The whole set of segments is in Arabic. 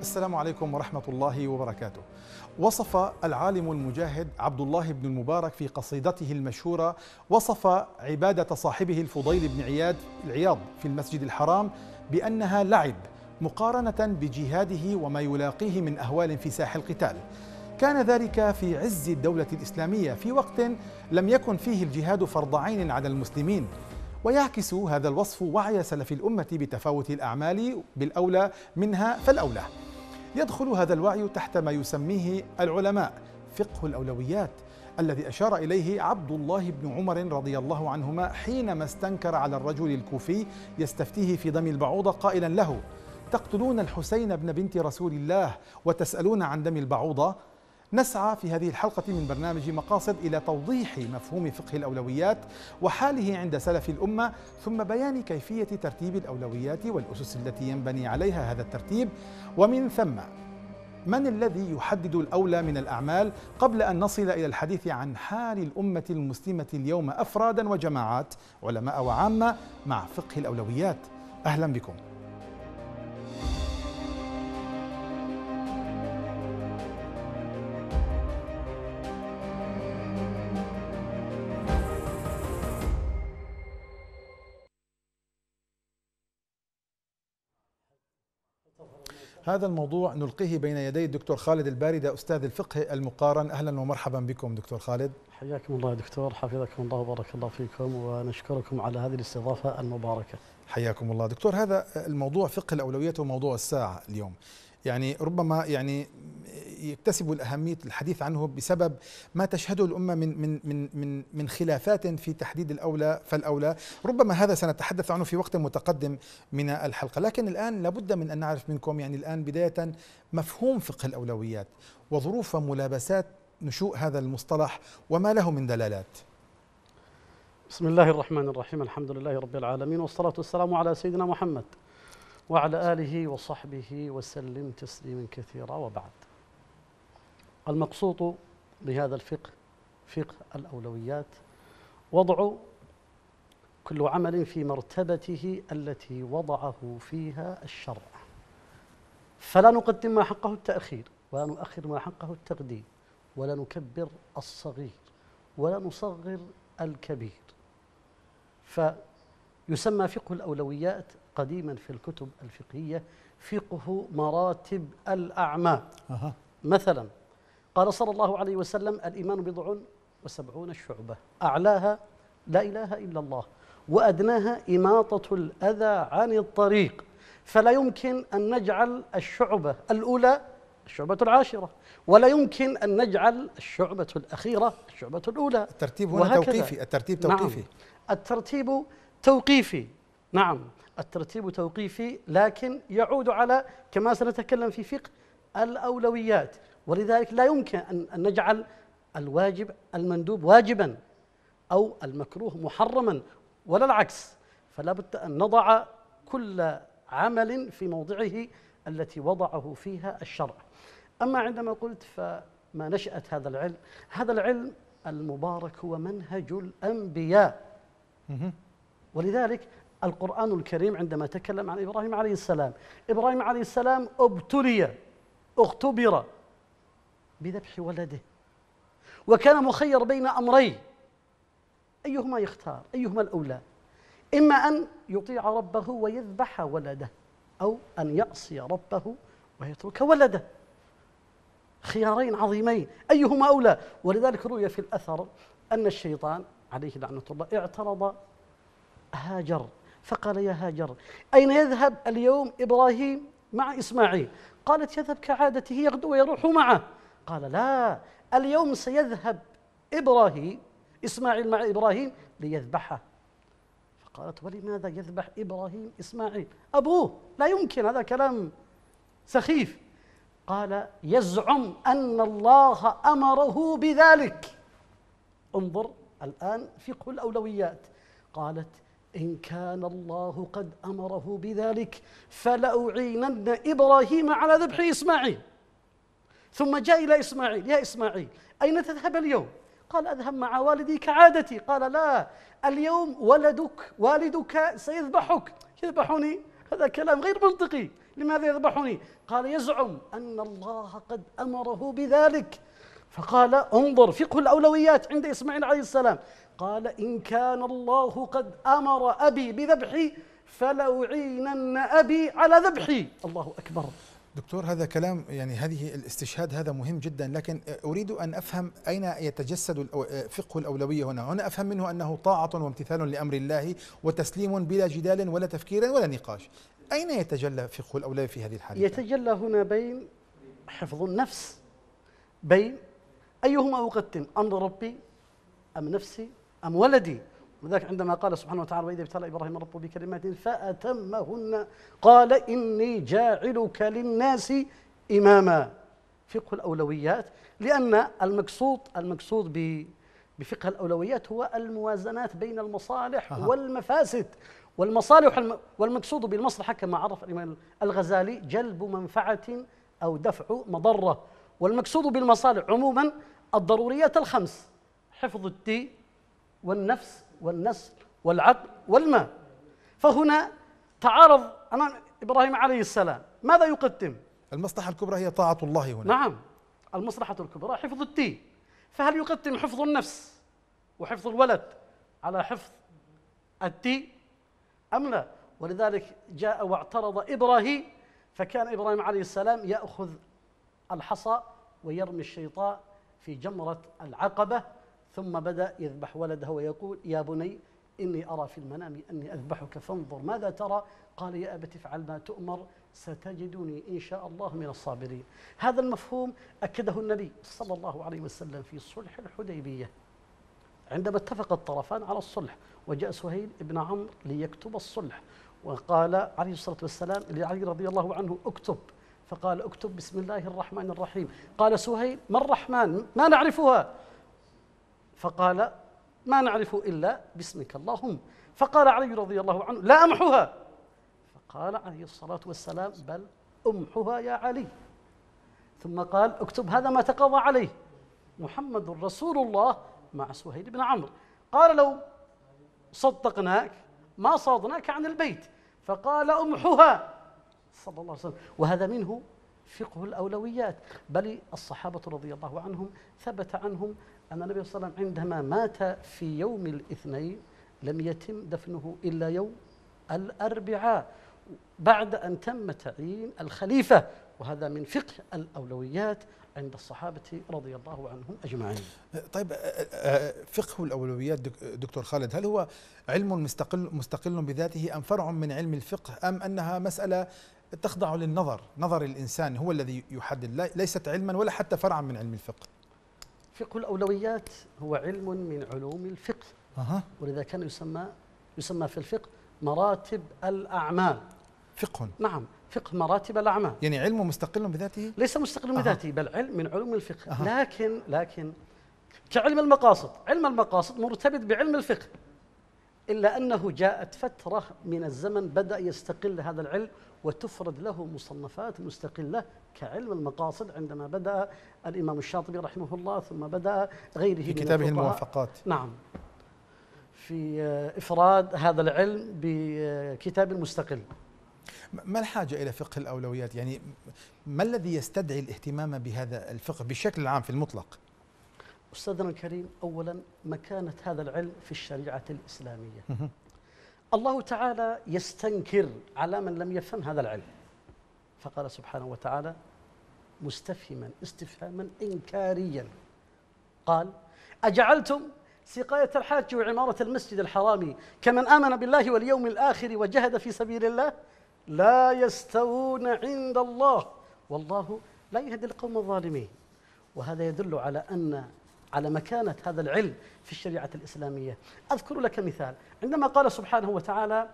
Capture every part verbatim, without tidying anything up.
السلام عليكم ورحمة الله وبركاته. وصف العالم المجاهد عبد الله بن المبارك في قصيدته المشهورة وصف عبادة صاحبه الفضيل بن عياد العياض في المسجد الحرام بأنها لعب، مقارنة بجهاده وما يلاقيه من أهوال في ساح القتال. كان ذلك في عز الدولة الإسلامية في وقت لم يكن فيه الجهاد فرض عين على المسلمين، ويعكس هذا الوصف وعي سلف الأمة بتفاوت الأعمال بالأولى منها فالأولى. يدخل هذا الوعي تحت ما يسميه العلماء فقه الأولويات، الذي أشار إليه عبد الله بن عمر رضي الله عنهما حينما استنكر على الرجل الكوفي يستفتيه في دم البعوضة قائلا له: تقتلون الحسين بن بنت رسول الله وتسألون عن دم البعوضة؟ نسعى في هذه الحلقة من برنامج مقاصد إلى توضيح مفهوم فقه الأولويات وحاله عند سلف الأمة، ثم بيان كيفية ترتيب الأولويات والأسس التي ينبني عليها هذا الترتيب، ومن ثم من الذي يحدد الأولى من الأعمال، قبل أن نصل إلى الحديث عن حال الأمة المسلمة اليوم أفرادا وجماعات، علماء وعامة، مع فقه الأولويات. أهلا بكم. هذا الموضوع نلقيه بين يدي الدكتور خالد الباردة أستاذ الفقه المقارن. أهلا ومرحبا بكم دكتور خالد. حياكم الله يا دكتور، حفظكم الله وبارك الله فيكم، ونشكركم على هذه الاستضافة المباركة. حياكم الله دكتور. هذا الموضوع فقه الأولويات وموضوع الساعة اليوم، يعني ربما يعني يكتسب الأهمية الحديث عنه بسبب ما تشهده الأمة من من من من من خلافات في تحديد الأولى فالأولى. ربما هذا سنتحدث عنه في وقت متقدم من الحلقة، لكن الآن لابد من أن نعرف منكم يعني الآن بداية مفهوم فقه الأولويات وظروف وملابسات نشوء هذا المصطلح وما له من دلالات. بسم الله الرحمن الرحيم، الحمد لله رب العالمين، والصلاة والسلام على سيدنا محمد وعلى آله وصحبه وسلم تسليما كثيرا، وبعد. المقصود بهذا الفقه فقه الأولويات وضع كل عمل في مرتبته التي وضعه فيها الشرع، فلا نقدم ما حقه التأخير ولا نؤخر ما حقه التقديم، ولا نكبر الصغير ولا نصغر الكبير. فيسمى فقه الأولويات قديما في الكتب الفقهية فقه مراتب الأعمال. أه. مثلا قال صلى الله عليه وسلم: الإيمان بضع وسبعون شعبة، أعلاها لا إله إلا الله، وأدناها إماطة الأذى عن الطريق. فلا يمكن أن نجعل الشعبة الأولى الشعبة العاشرة، ولا يمكن أن نجعل الشعبة الأخيرة الشعبة الأولى. الترتيب هنا توقيفي. الترتيب توقيفي. نعم. الترتيب توقيفي. نعم، الترتيب توقيفي، لكن يعود على كما سنتكلم في فقه الأولويات. ولذلك لا يمكن أن نجعل الواجب المندوب واجبا أو المكروه محرما، ولا العكس. فلا بد أن نضع كل عمل في موضعه التي وضعه فيها الشرع. أما عندما قلت فما نشأة هذا العلم، هذا العلم المبارك هو منهج الأنبياء. ولذلك القرآن الكريم عندما تكلم عن إبراهيم عليه السلام، إبراهيم عليه السلام ابتلي اختبر بذبح ولده، وكان مخير بين أمرين، أيهما يختار؟ أيهما الأولى؟ إما أن يطيع ربه ويذبح ولده، أو أن يعصي ربه ويترك ولده. خيارين عظيمين، أيهما أولى؟ ولذلك روي في الأثر أن الشيطان عليه لعنة الله اعترض هاجر فقال: يا هاجر، أين يذهب اليوم إبراهيم مع إسماعيل؟ قالت: يذهب كعادته يغدو ويروح معه. قال: لا، اليوم سيذهب إبراهيم إسماعيل مع إبراهيم ليذبحه. فقالت: ولماذا يذبح إبراهيم إسماعيل؟ أبوه، لا يمكن، هذا كلام سخيف. قال: يزعم أن الله أمره بذلك. انظر الآن فقه الأولويات. قالت: إن كان الله قد أمره بذلك فلأعينن إبراهيم على ذبح إسماعيل. ثم جاء إلى إسماعيل: يا إسماعيل، أين تذهب اليوم؟ قال: أذهب مع والدي كعادتي. قال: لا، اليوم ولدك والدك سيذبحك. يذبحني؟ هذا كلام غير منطقي. لماذا يذبحني؟ قال يزعم أن الله قد أمره بذلك. فقال انظر فقه الأولويات عند إسماعيل عليه السلام، قال إن كان الله قد أمر أبي بذبحي فلأعينن أبي على ذبحي. الله أكبر. دكتور هذا كلام يعني هذه الاستشهاد هذا مهم جدا، لكن أريد أن أفهم أين يتجسد فقه الأولوية هنا. هنا أفهم منه أنه طاعة وامتثال لأمر الله وتسليم بلا جدال ولا تفكير ولا نقاش. أين يتجلى فقه الأولوية في هذه الحالة؟ يتجلى هنا بين حفظ النفس، بين أيهما أقدم، أمر ربي أم نفسي أم ولدي. ولذلك عندما قال سبحانه وتعالى وإذا ابتلى إبراهيم ربه بكلمات فأتمهن قال إني جاعلك للناس إماما. فقه الأولويات، لأن المقصود المقصود بفقه الأولويات هو الموازنات بين المصالح أه. والمفاسد. والمصالح والمقصود بالمصلحة كما عرف الإمام الغزالي جلب منفعة أو دفع مضرة. والمقصود بالمصالح عموما الضروريات الخمس: حفظ الدين والنفس والنسل والعقل والمال. فهنا تعارض أمام إبراهيم عليه السلام، ماذا يقدم؟ المصلحة الكبرى هي طاعة الله هنا. نعم، المصلحة الكبرى حفظ الدين، فهل يقدم حفظ النفس وحفظ الولد على حفظ الدين أم لا؟ ولذلك جاء واعترض إبراهيم، فكان إبراهيم عليه السلام يأخذ الحصى ويرمي الشيطان في جمرة العقبة، ثم بدأ يذبح ولده ويقول يا بني إني أرى في المنام أني أذبحك فانظر ماذا ترى؟ قال يا أبت افعل ما تؤمر ستجدني إن شاء الله من الصابرين. هذا المفهوم أكده النبي صلى الله عليه وسلم في صلح الحديبية عندما اتفق الطرفان على الصلح، وجاء سهيل بن عمرو ليكتب الصلح، وقال عليه الصلاة والسلام لعلي رضي الله عنه اكتب، فقال اكتب بسم الله الرحمن الرحيم. قال سهيل ما الرحمن؟ ما نعرفها. فقال ما نعرف إلا باسمك اللهم. فقال علي رضي الله عنه لا أمحها. فقال عليه الصلاة والسلام بل أمحها يا علي. ثم قال اكتب هذا ما تقاضى عليه محمد رسول الله مع سهيل بن عمرو. قال لو صدقناك ما صادناك عن البيت. فقال امحها صلى الله عليه وسلم. وهذا منه فقه الأولويات. بل الصحابة رضي الله عنهم ثبت عنهم أن النبي صلى الله عليه وسلم عندما مات في يوم الاثنين لم يتم دفنه إلا يوم الأربعاء بعد أن تم تعيين الخليفة. وهذا من فقه الأولويات عند الصحابة رضي الله عنهم أجمعين. طيب فقه الأولويات دكتور خالد، هل هو علم مستقل مستقل بذاته أم فرع من علم الفقه، أم أنها مسألة تخضع للنظر، نظر الإنسان هو الذي يحدد، ليست علما ولا حتى فرعا من علم الفقه؟ فقه الأولويات هو علم من علوم الفقه. أه. ولذا كان يسمى يسمى في الفقه مراتب الأعمال. فقه. نعم، فقه مراتب الأعمال. يعني علم مستقل بذاته؟ ليس مستقل أه. بذاته، بل علم من علوم الفقه. أه. لكن لكن كعلم المقاصد، علم المقاصد مرتبط بعلم الفقه، إلا أنه جاءت فترة من الزمن بدأ يستقل هذا العلم وتفرد له مصنفات مستقلة كعلم المقاصد، عندما بدأ الإمام الشاطبي رحمه الله ثم بدأ غيره في كتابه الموافقات. نعم، في إفراد هذا العلم بكتاب مستقل. ما الحاجة إلى فقه الأولويات؟ يعني ما الذي يستدعي الاهتمام بهذا الفقه بشكل عام في المطلق؟ أستاذنا الكريم، أولا مكانة هذا العلم في الشريعة الإسلامية. الله تعالى يستنكر على من لم يفهم هذا العلم، فقال سبحانه وتعالى مستفهما استفهاما إنكاريا، قال أجعلتم سقاية الحاج وعمارة المسجد الحرام كمن آمن بالله واليوم الآخر وجهد في سبيل الله لا يستوون عند الله والله لا يهدي القوم الظالمين. وهذا يدل على أن على مكانة هذا العلم في الشريعة الإسلامية. أذكر لك مثال، عندما قال سبحانه وتعالى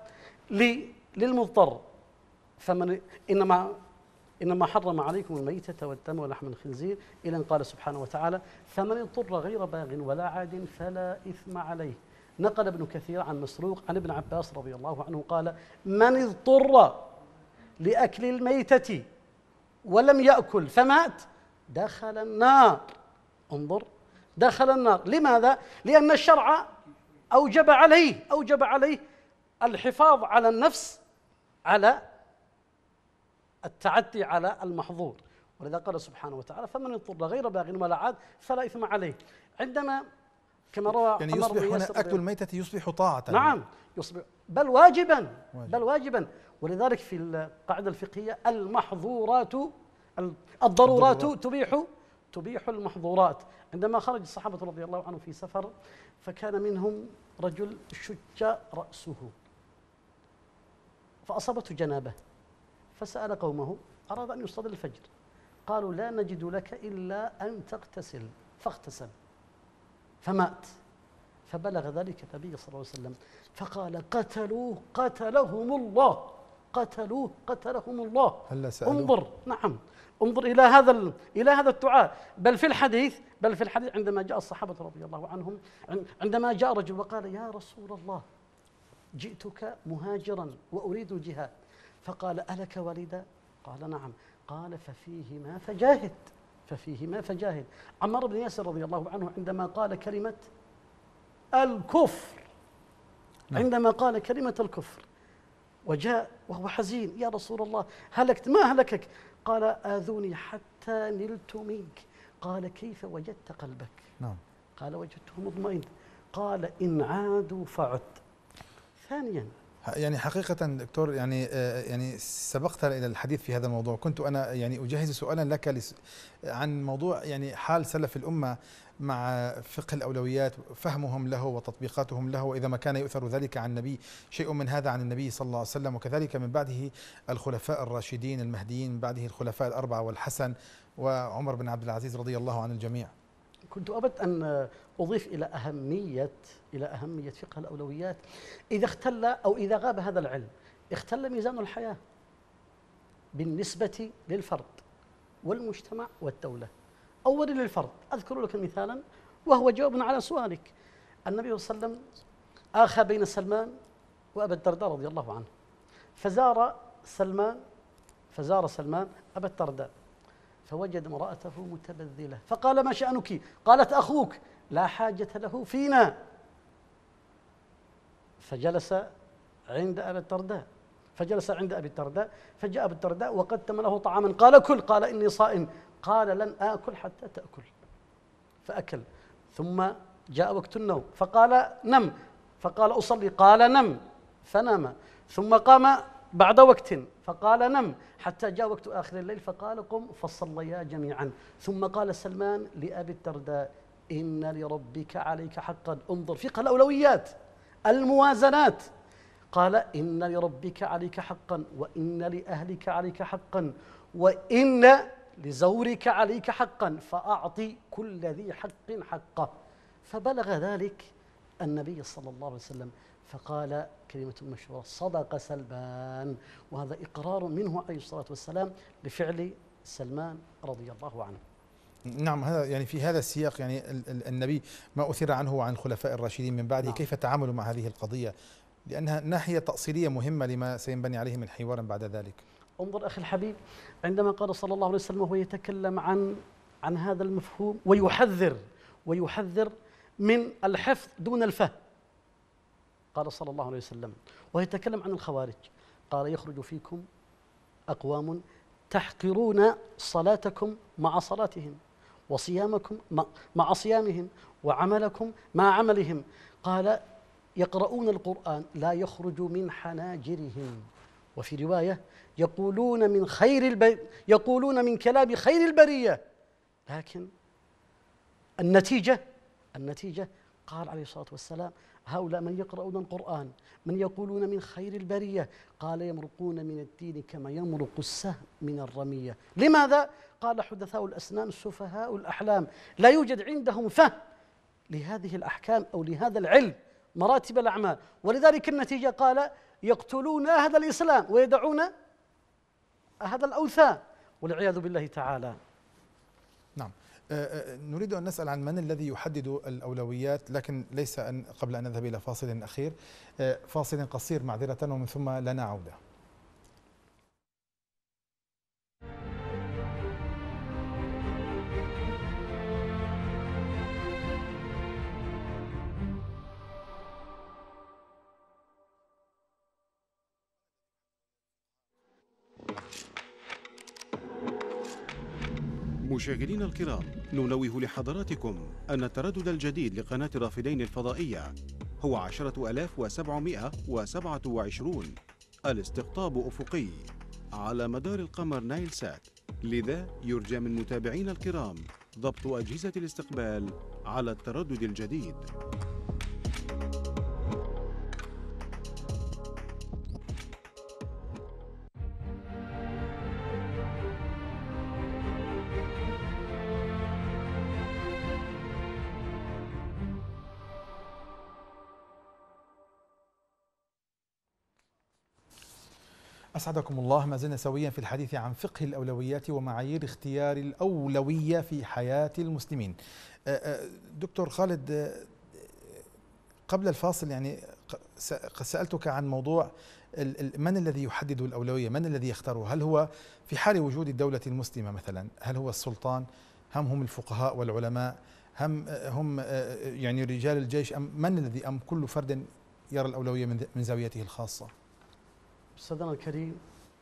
للمضطر فمن إنما إنما حرم عليكم الميتة والدم ولحم الخنزير إلى أن قال سبحانه وتعالى فمن اضطر غير باغ ولا عاد فلا إثم عليه. نقل ابن كثير عن مسروق عن ابن عباس رضي الله عنه قال من اضطر لأكل الميتة ولم يأكل فمات دخل النار. انظر، دخل النار. لماذا؟ لأن الشرع أوجب عليه أوجب عليه الحفاظ على النفس على التعدي على المحظور. ولذا قال سبحانه وتعالى: فمن اضطر غير باغ ولا عاد فلا إثم عليه. عندما كما روى يعني عمر يصبح بن هنا ياسر أكل الميتة يصبح طاعة. نعم، يصبح بل واجبا واجب. بل واجبا. ولذلك في القاعدة الفقهية: المحظورات الضرورات تبيح تبيح المحظورات. عندما خرج الصحابة رضي الله عنهم في سفر، فكان منهم رجل شج رأسه فأصابته جنابة، فسأل قومه، أراد أن يصلي الفجر، قالوا: لا نجد لك إلا أن تغتسل، فاغتسل فمات. فبلغ ذلك النبي صلى الله عليه وسلم فقال: قتلوه قتلهم الله، قتلوه قتلهم الله. هلا سألوه. انظر، نعم، انظر إلى هذا إلى هذا الدعاء. بل في الحديث بل في الحديث عندما جاء الصحابة رضي الله عنهم، عندما جاء رجل وقال: يا رسول الله، جئتك مهاجرا وأريد الجهاد، فقال: ألك والدا؟ قال: نعم. قال: ففيهما فجاهد ففيهما فجاهد. عمار بن ياسر رضي الله عنه عندما قال كلمة الكفر، عندما قال كلمة الكفر وجاء وهو حزين: يا رسول الله، هلكت، ما هلكك؟ قال: آذوني حتى نلت منك. قال: كيف وجدت قلبك؟ نعم. قال: وجدته مطمئن. قال: إن عادوا فعد. ثانيا، يعني حقيقة دكتور، يعني يعني سبقتنا إلى الحديث في هذا الموضوع. كنت أنا يعني أجهز سؤالا لك عن موضوع يعني حال سلف الأمة مع فقه الأولويات، فهمهم له وتطبيقاتهم له، وإذا ما كان يؤثر ذلك عن النبي، شيء من هذا عن النبي صلى الله عليه وسلم، وكذلك من بعده الخلفاء الراشدين المهديين، من بعده الخلفاء الأربعة والحسن وعمر بن عبد العزيز رضي الله عن الجميع. كنت أود أن أضيف إلى أهمية إلى أهمية فقه الأولويات. إذا اختل أو إذا غاب هذا العلم، اختل ميزان الحياة بالنسبة للفرد والمجتمع والدولة. أولا للفرد، أذكر لك مثالا وهو جواب على سؤالك. النبي صلى الله عليه وسلم آخى بين سلمان وأبا الدرداء رضي الله عنه، فزار سلمان فزار سلمان أبا الدرداء، فوجد امرأته متبذلة، فقال: ما شأنك؟ قالت: أخوك لا حاجة له فينا. فجلس عند أبي الدرداء فجلس عند أبي الدرداء فجاء أبو الدرداء وقدم له طعاما، قال: كل. قال: إني صائم. قال: لن آكل حتى تأكل. فأكل. ثم جاء وقت النوم فقال: نم. فقال: أصلي. قال: نم. فنام. ثم قام بعد وقت فقال: نم. حتى جاء وقت آخر الليل فقال: قم. فصليا جميعا. ثم قال سلمان لأبي الدرداء: إن لربك عليك حقا. انظر فقه الأولويات، الموازنات. قال: إن لربك عليك حقا، وإن لأهلك عليك حقا، وإن لزورك عليك حقا، فأعطي كل ذي حق حقه. فبلغ ذلك النبي صلى الله عليه وسلم فقال كلمة مشهورة: صدق سلمان. وهذا إقرار منه عليه الصلاة والسلام لفعل سلمان رضي الله عنه. نعم، هذا يعني في هذا السياق يعني النبي ما أثر عنه وعن الخلفاء الراشدين من بعده، نعم. كيف تعاملوا مع هذه القضية؟ لأنها ناحية تأصيلية مهمة لما سينبني عليه من حوار بعد ذلك. انظر أخي الحبيب، عندما قال صلى الله عليه وسلم وهو يتكلم عن عن هذا المفهوم ويحذر ويحذر من الحفظ دون الفهم، قال صلى الله عليه وسلم ويتكلم عن الخوارج، قال: يخرج فيكم أقوام تحقرون صلاتكم مع صلاتهم، وصيامكم مع صيامهم، وعملكم مع عملهم. قال: يقرؤون القرآن لا يخرج من حناجرهم. وفي رواية: يقولون من خير الب... يقولون من كلام خير البرية. لكن النتيجة النتيجة قال عليه الصلاة والسلام: هؤلاء من يقرؤون القرآن، من يقولون من خير البرية، قال: يمرقون من الدين كما يمرق السهم من الرمية. لماذا؟ قال: حدثاء الأسنان السفهاء الأحلام، لا يوجد عندهم فهم لهذه الأحكام أو لهذا العلم، مراتب الأعمال. ولذلك النتيجة قال: يقتلون أهل الإسلام ويدعون أهل الأوثان، والعياذ بالله تعالى. نعم. نريد أن نسأل عن من الذي يحدد الأولويات، لكن ليس أن قبل أن نذهب إلى فاصل أخير، فاصل قصير معذرة، ومن ثم لنا عودة. مشاهدينا الكرام، ننوه لحضراتكم أن التردد الجديد لقناة الرافدين الفضائية هو عشرة آلاف وسبعمائة وسبعة وعشرون، الاستقطاب أفقي على مدار القمر نايل سات، لذا يرجى من متابعينا الكرام ضبط أجهزة الاستقبال على التردد الجديد. أسعدكم الله. ما زلنا سويا في الحديث عن فقه الأولويات ومعايير اختيار الأولوية في حياة المسلمين. دكتور خالد، قبل الفاصل يعني سألتك عن موضوع من الذي يحدد الأولوية، من الذي يختاره؟ هل هو في حال وجود الدولة المسلمة مثلا، هل هو السلطان، هم هم الفقهاء والعلماء، هم هم يعني رجال الجيش، أم من الذي أم كل فرد يرى الأولوية من زاويته الخاصة؟ أستاذنا الكريم،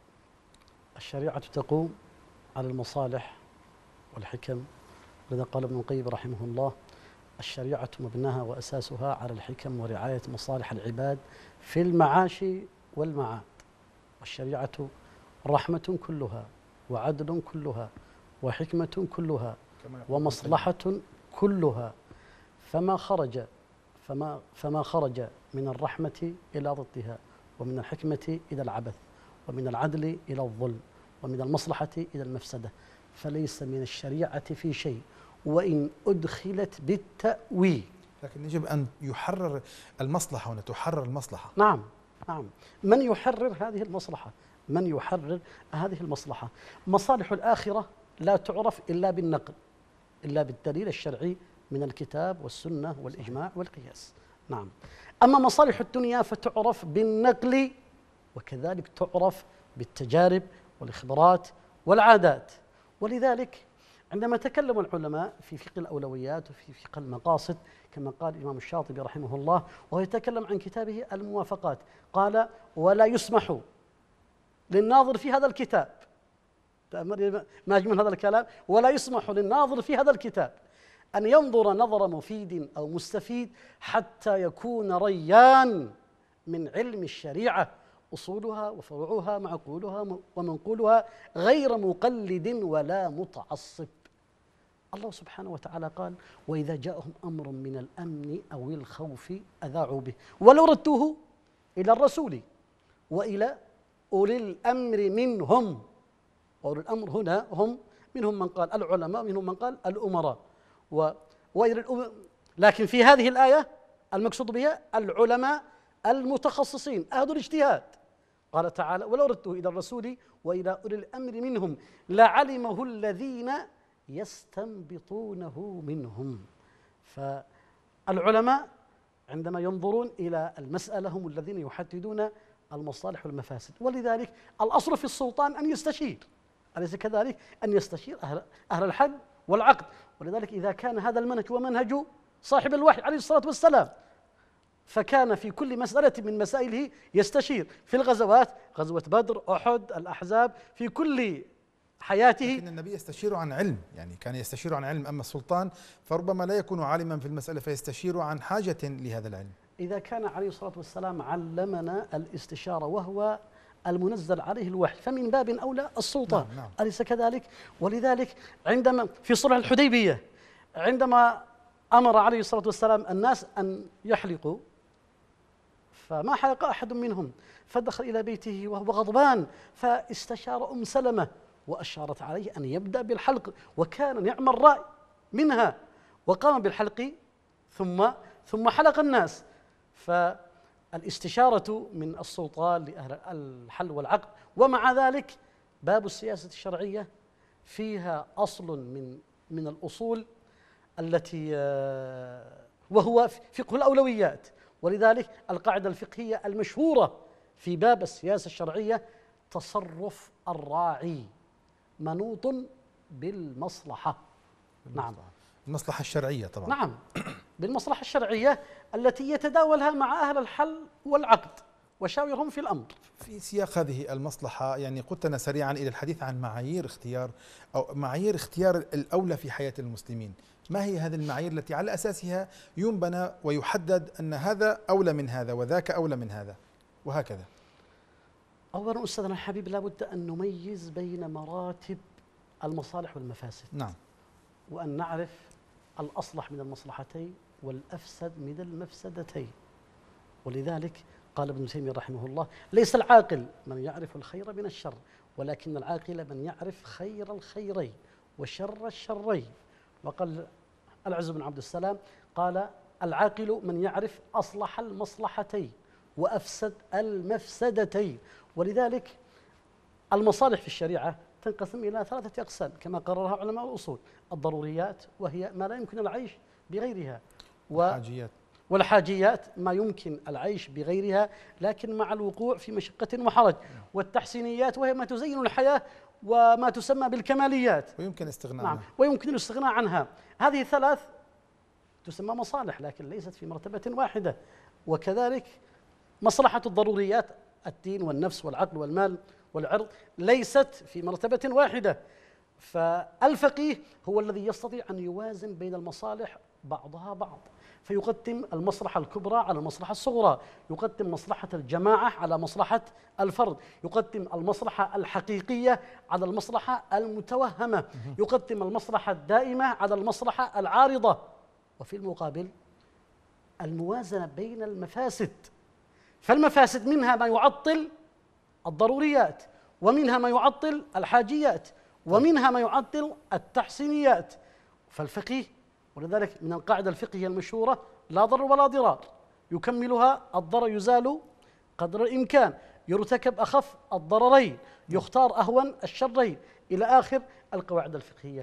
الشريعة تقوم على المصالح والحكم، لذا قال ابن القيم رحمه الله: الشريعة مبناها وأساسها على الحكم ورعاية مصالح العباد في المعاش والمعاد، والشريعة رحمة كلها وعدل كلها وحكمة كلها ومصلحة كلها، فما خرج فما فما خرج من الرحمة إلى ضدها، ومن الحكمة إلى العبث، ومن العدل إلى الظلم، ومن المصلحة إلى المفسدة، فليس من الشريعة في شيء وإن أدخلت بالتأويل. لكن يجب أن يحرر المصلحة وأن تحرر المصلحة. نعم نعم. من يحرر هذه المصلحة؟ من يحرر هذه المصلحة؟ مصالح الآخرة لا تعرف إلا بالنقل، إلا بالدليل الشرعي من الكتاب والسنة والإجماع والقياس. نعم. أما مصالح الدنيا فتعرف بالنقل، وكذلك تعرف بالتجارب والإخبارات والعادات. ولذلك عندما تكلم العلماء في فقه الأولويات وفي فقه المقاصد، كما قال الإمام الشاطبي رحمه الله وهو يتكلم عن كتابه الموافقات، قال: ولا يسمح للناظر في هذا الكتاب، تأمل ما أجمل هذا الكلام، ولا يسمح للناظر في هذا الكتاب أن ينظر نظر مفيد أو مستفيد حتى يكون ريان من علم الشريعة، أصولها وفروعها معقولها ومنقولها، غير مقلد ولا متعصب. الله سبحانه وتعالى قال: وإذا جاءهم أمر من الأمن أو الخوف أذاعوا به ولو ردوه إلى الرسول وإلى أولي الأمر منهم. وأولي الأمر هنا هم منهم من قال العلماء، منهم من قال الأمراء، و لكن في هذه الآية المقصود بها العلماء المتخصصين أهل الاجتهاد. قال تعالى: ولو ردوه إلى الرسول وإلى أولي الأمر منهم لعلمه الذين يستنبطونه منهم. فالعلماء عندما ينظرون إلى المسألة هم الذين يحددون المصالح والمفاسد. ولذلك الأصل في السلطان أن يستشير، أليس كذلك؟ أن يستشير أهل, أهل الحل والعقد. ولذلك إذا كان هذا المنهج ومنهج صاحب الوحي عليه الصلاة والسلام، فكان في كل مسألة من مسائله يستشير في الغزوات، غزوة بدر، أحد، الأحزاب، في كل حياته. لكن النبي يستشير عن علم، يعني كان يستشير عن علم، أما السلطان فربما لا يكون عالما في المسألة فيستشير عن حاجة لهذا العلم. إذا كان عليه الصلاة والسلام علمنا الاستشارة وهو المنزل عليه الوحي، فمن باب أولى السلطان. نعم نعم. أليس كذلك؟ ولذلك عندما في صلح الحديبية عندما أمر عليه الصلاة والسلام الناس أن يحلقوا، فما حلق أحد منهم، فدخل إلى بيته وهو غضبان، فاستشار أم سلمة وأشارت عليه أن يبدأ بالحلق، وكان نعم الرأي منها، وقام بالحلق ثم ثم حلق الناس. فالاستشارة من السلطان لأهل الحل والعقد. ومع ذلك باب السياسة الشرعية فيها أصل من من الأصول التي وهو فقه الأولويات. ولذلك القاعدة الفقهية المشهورة في باب السياسة الشرعية: تصرف الراعي منوط بالمصلحة. نعم، المصلحة الشرعية طبعا. نعم، بالمصلحة الشرعية التي يتداولها مع أهل الحل والعقد. وشاورهم في الأمر. في سياق هذه المصلحة يعني قدتنا سريعا إلى الحديث عن معايير اختيار أو معايير اختيار الأولى في حياة المسلمين. ما هي هذه المعايير التي على أساسها ينبنى ويحدد أن هذا أولى من هذا وذاك أولى من هذا وهكذا؟ أولا أستاذنا الحبيب، لابد أن نميز بين مراتب المصالح والمفاسد. نعم. وأن نعرف الأصلح من المصلحتين والأفسد من المفسدتين. ولذلك قال ابن تيمية رحمه الله: ليس العاقل من يعرف الخير من الشر، ولكن العاقل من يعرف خير الخيرين وشر الشرين. وقال العز بن عبد السلام قال: العاقل من يعرف أصلح المصلحتين وأفسد المفسدتين. ولذلك المصالح في الشريعة تنقسم إلى ثلاثة أقسام كما قررها علماء الأصول: الضروريات وهي ما لا يمكن العيش بغيرها، والحاجيات والحاجيات ما يمكن العيش بغيرها لكن مع الوقوع في مشقة وحرج، والتحسينيات وهي ما تزين الحياة وما تسمى بالكماليات ويمكن استغناء نعم عنها. ويمكن الاستغناء عنها. هذه الثلاث تسمى مصالح لكن ليست في مرتبة واحدة. وكذلك مصلحة الضروريات الدين والنفس والعقل والمال والعرض ليست في مرتبة واحدة. فالفقيه هو الذي يستطيع أن يوازن بين المصالح بعضها بعض، فيقدم المصلحة الكبرى على المصلحة الصغرى، يقدم مصلحة الجماعة على مصلحة الفرد، يقدم المصلحة الحقيقية على المصلحة المتوهمة، يقدم المصلحة الدائمة على المصلحة العارضة. وفي المقابل الموازنة بين المفاسد، فالمفاسد منها ما يعطل الضروريات، ومنها ما يعطل الحاجيات، ومنها ما يعطل التحسينيات. فالفقيه ولذلك من القاعدة الفقهية المشهورة: لا ضرر ولا ضرار، يكملها: الضرر يزال قدر الإمكان، يرتكب أخف الضررين، يختار أهون الشرين، إلى آخر القواعد الفقهية.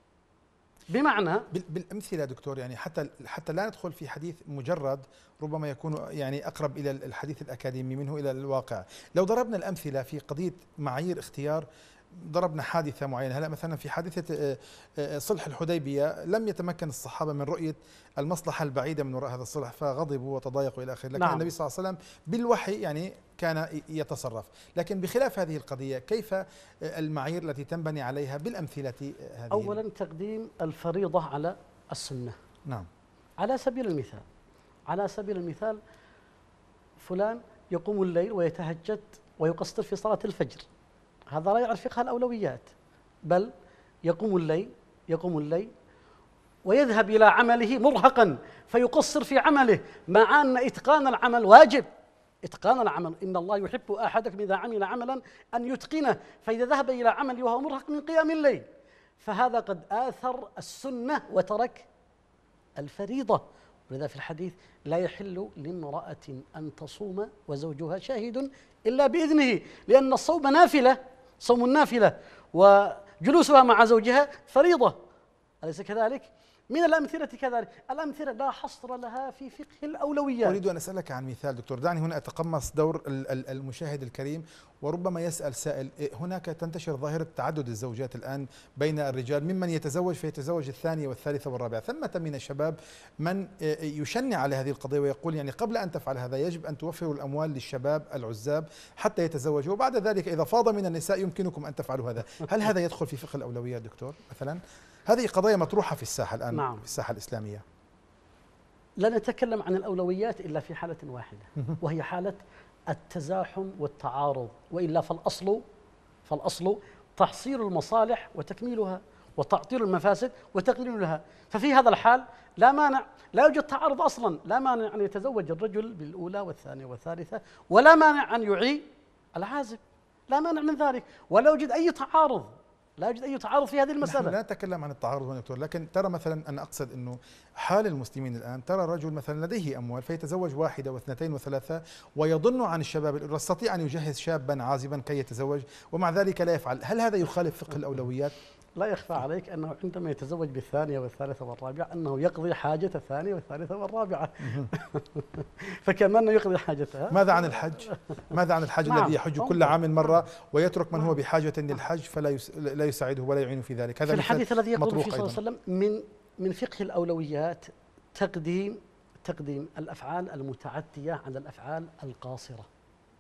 بمعنى بالامثله دكتور، يعني حتى حتى لا ندخل في حديث مجرد ربما يكون يعني اقرب الى الحديث الاكاديمي منه الى الواقع. لو ضربنا الامثله في قضيه معايير اختيار، ضربنا حادثه معينه. هلا مثلا في حادثه صلح الحديبيه لم يتمكن الصحابه من رؤيه المصلحه البعيده من وراء هذا الصلح فغضبوا وتضايقوا الى اخره، لكن نعم. النبي صلى الله عليه وسلم بالوحي يعني كان يتصرف. لكن بخلاف هذه القضيه، كيف المعايير التي تنبني عليها بالامثله هذه؟ اولا تقديم الفريضه على السنه. نعم. على سبيل المثال على سبيل المثال فلان يقوم الليل ويتهجد ويقصر في صلاه الفجر، هذا لا يعرف فقه الأولويات، بل يقوم الليل يقوم الليل ويذهب إلى عمله مرهقا فيقصر في عمله، مع أن إتقان العمل واجب. إتقان العمل، إن الله يحب أحدكم إذا عمل عملا أن يتقنه، فإذا ذهب إلى عمله وهو مرهق من قيام الليل فهذا قد آثر السنة وترك الفريضة. ولذا في الحديث: لا يحل لامرأة أن تصوم وزوجها شاهد إلا بإذنه، لأن الصوم نافلة، صوم النافلة، وجلوسها مع زوجها فريضة، أليس كذلك؟ من الأمثلة كذلك، الأمثلة لا حصر لها في فقه الأولويات. أريد أن أسألك عن مثال دكتور، دعني هنا أتقمص دور المشاهد الكريم، وربما يسأل سائل: هناك تنتشر ظاهرة تعدد الزوجات الآن بين الرجال، ممن يتزوج فيتزوج الثانية والثالثة والرابعة، ثمة من الشباب من يشنع على هذه القضية ويقول يعني قبل أن تفعل هذا يجب أن توفروا الأموال للشباب العزاب حتى يتزوجوا، وبعد ذلك إذا فاض من النساء يمكنكم أن تفعلوا هذا. هل هذا يدخل في فقه الأولويات دكتور مثلا؟ هذه قضايا مطروحة في الساحة الآن. نعم. في الساحة الإسلامية لا نتكلم عن الأولويات إلا في حالة واحدة، وهي حالة التزاحم والتعارض، وإلا فالأصل فالأصل تحصيل المصالح وتكميلها، وتعطيل المفاسد وتقليلها. ففي هذا الحال لا مانع، لا يوجد تعارض أصلا، لا مانع أن يتزوج الرجل بالأولى والثانية والثالثة، ولا مانع أن يعي العازب، لا مانع من ذلك، ولا يوجد أي تعارض، لا يوجد أي تعارض في هذه المسألة. نحن لا نتكلم عن التعارض هنا دكتور، لكن ترى مثلا أنا أقصد أنه حال المسلمين الآن، ترى رجل مثلا لديه أموال فيتزوج واحدة واثنتين وثلاثة، ويظن عن الشباب يستطيع أن يجهز شابا عازبا كي يتزوج، ومع ذلك لا يفعل. هل هذا يخالف فقه الأولويات؟ لا يخفى عليك أنه عندما يتزوج بالثانية والثالثة والرابعة أنه يقضي حاجة الثانية والثالثة والرابعة فكما أنه يقضي حاجتها. ماذا عن الحج؟ ماذا عن الحج نعم. الذي يحج كل عام مرة ويترك من هو بحاجة للحج فلا يس... لا يساعده ولا يعين في ذلك؟ هذا في الحديث الذي يقول فيه صلى الله عليه وسلم: من من فقه الأولويات تقديم تقديم الأفعال المتعدية على الأفعال القاصرة.